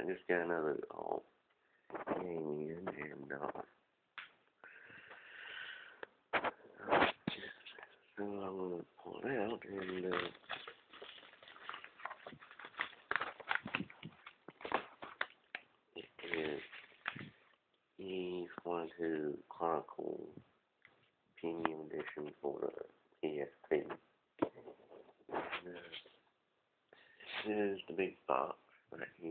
just got another game in, and so I'm gonna pull it out, and it is E22 Chronicles Premium Edition for the PSP. This is the big box right here.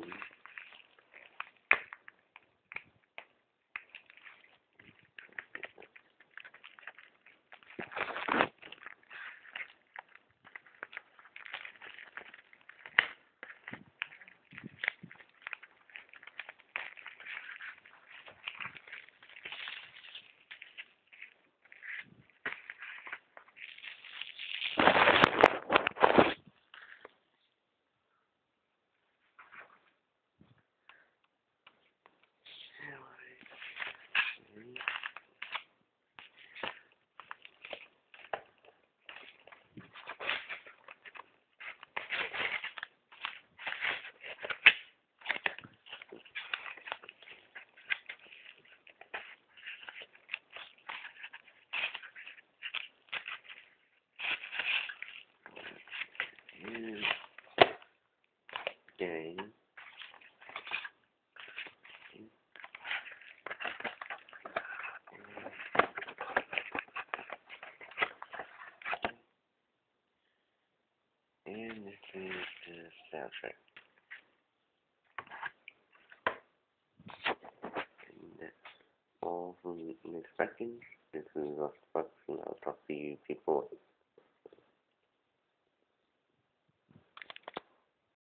Game. And this is the soundtrack. And that's all from me expecting. This is us, and I'll talk to you people.